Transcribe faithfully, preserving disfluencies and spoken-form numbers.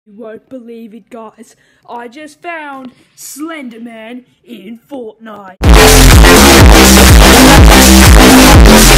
You won't believe it, guys. I just found Slender Man in Fortnite.